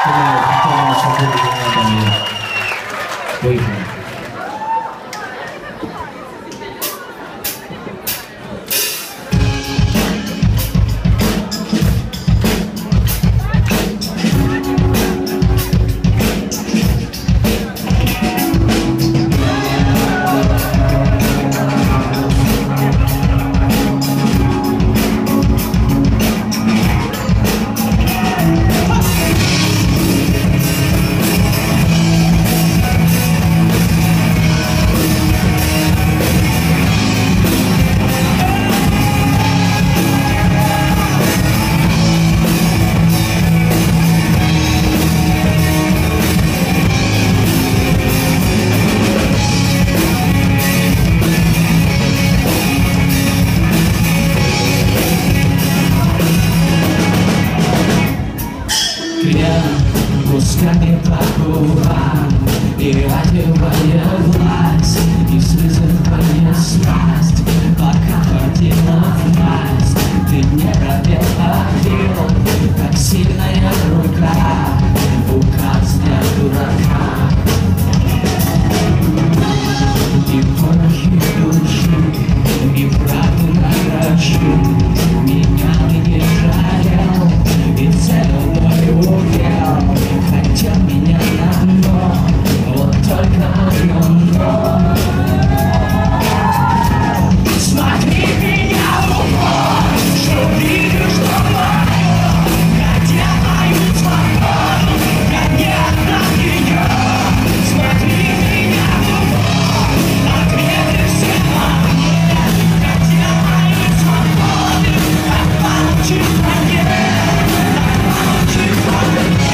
Поехали. Пусками по губам и одевая власть, и слизывая страсть, пока хватило власть. Ты мне пробил, как сильная рука, указ для дурака. И порохи души, и правду накрошу, меня ты не жалел, и целый мой удел. Хотел меня на дно, вот только одно. Смотри меня в упор, что видишь, что мое, хотя мою свободу, гоняет на нее. Смотри меня в упор, ответы все мои, хотя мою свободу, как получишь мне, как получишь мне.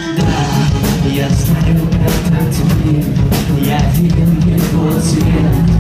Я знаю этот мир, я виден его цвет.